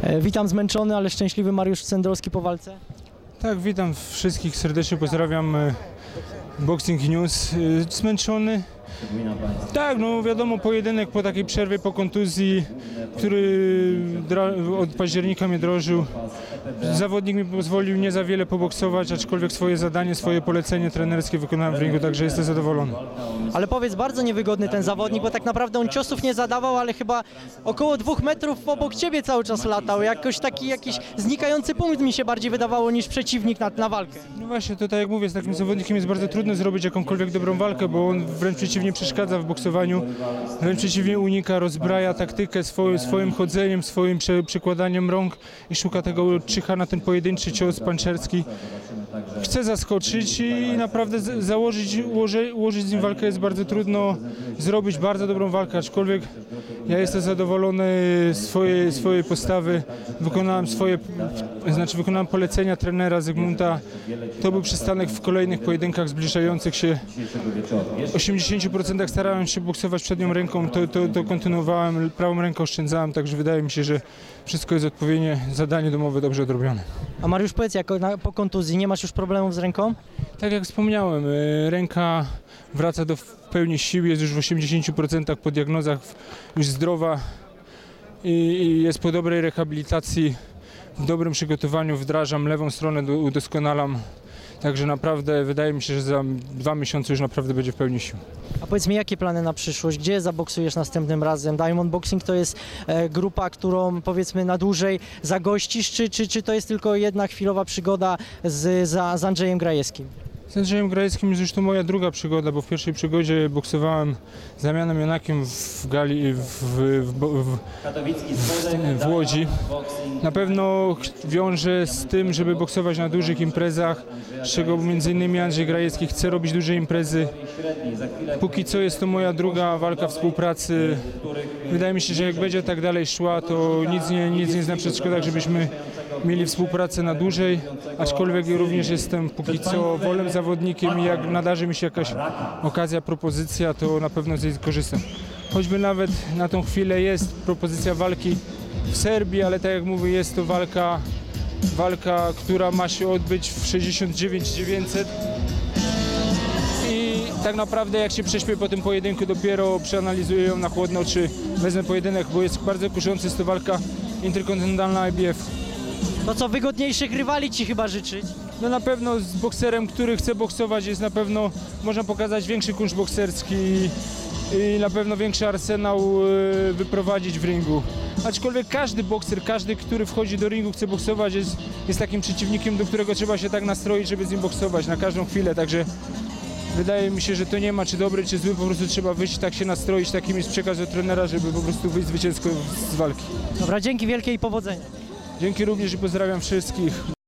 Witam zmęczony, ale szczęśliwy Mariusz Cendrowski po walce. Tak, witam wszystkich serdecznie, pozdrawiam Boxing News. Zmęczony? Tak, no wiadomo, pojedynek po takiej przerwie, po kontuzji, który od października mnie drożył. Zawodnik mi pozwolił nie za wiele poboksować, aczkolwiek swoje zadanie, swoje polecenie trenerskie wykonałem w ringu, także jestem zadowolony. Ale powiedz, bardzo niewygodny ten zawodnik, bo tak naprawdę on ciosów nie zadawał, ale chyba około 2 metrów obok ciebie cały czas latał. Jakiś znikający punkt mi się bardziej wydawało niż przeciwnik na walkę. No właśnie, to tak jak mówię, z takim zawodnikiem jest bardzo trudno zrobić jakąkolwiek dobrą walkę, bo on wręcz przeciwnie przeszkadza w boksowaniu, wręcz przeciwnie unika, rozbraja taktykę swoim chodzeniem, swoim przekładaniem rąk i szuka tego, czyha na ten pojedynczy cios panczerski. Chce zaskoczyć i naprawdę ułożyć z nim walkę jest bardzo trudno, zrobić bardzo dobrą walkę, aczkolwiek ja jestem zadowolony swojej postawy, wykonałem polecenia trenera Zygmunta. To był przystanek w kolejnych pojedynkach zbliżających się. W 80% starałem się boksować przednią ręką, to kontynuowałem, prawą ręką oszczędzałem, także wydaje mi się, że wszystko jest odpowiednie, zadanie domowe dobrze odrobione. A Mariusz, powiedz, po kontuzji nie masz już problemów z ręką? Tak jak wspomniałem, ręka wraca do pełni sił, jest już w 80% po diagnozach już zdrowa i jest po dobrej rehabilitacji, w dobrym przygotowaniu, wdrażam lewą stronę, udoskonalam. Także naprawdę wydaje mi się, że za 2 miesiące już naprawdę będzie w pełni sił. A powiedz mi, jakie plany na przyszłość? Gdzie zaboksujesz następnym razem? Diamond Boxing to jest grupa, którą powiedzmy na dłużej zagościsz, czy to jest tylko jedna chwilowa przygoda z Andrzejem Grajewskim? Z Andrzejem Grajewskim jest już to moja druga przygoda, bo w pierwszej przygodzie boksowałem z Damianem Jonakiem w gali w Łodzi. Na pewno wiąże z tym, żeby boksować na dużych imprezach, z czego m.in. Andrzej Grajewski chce robić duże imprezy. Póki co jest to moja druga walka współpracy. Wydaje mi się, że jak będzie tak dalej szła, to nic nie jest na przeszkodach, żebyśmy mieli współpracę na dłużej, aczkolwiek również jestem póki co wolnym zawodnikiem i jak nadarzy mi się jakaś okazja, propozycja, to na pewno z niej korzystam. Choćby nawet na tą chwilę jest propozycja walki w Serbii, ale tak jak mówię, jest to walka, która ma się odbyć w 69,900 i tak naprawdę jak się prześpię po tym pojedynku, dopiero przeanalizuję ją na chłodno, czy wezmę pojedynek, bo jest bardzo kuszący, jest to walka interkontynentalna IBF. To co, wygodniejszych rywali ci chyba życzyć? No na pewno z bokserem, który chce boksować, jest na pewno, można pokazać większy kunszt bokserski i na pewno większy arsenał wyprowadzić w ringu. Aczkolwiek każdy bokser, każdy, który wchodzi do ringu, chce boksować, jest takim przeciwnikiem, do którego trzeba się tak nastroić, żeby z nim boksować na każdą chwilę, także wydaje mi się, że to nie ma czy dobry, czy zły, po prostu trzeba wyjść, tak się nastroić, takim jest przekaz od trenera, żeby po prostu wyjść zwycięsko z walki. Dobra, dzięki wielkie i powodzenia. Dzięki również i pozdrawiam wszystkich.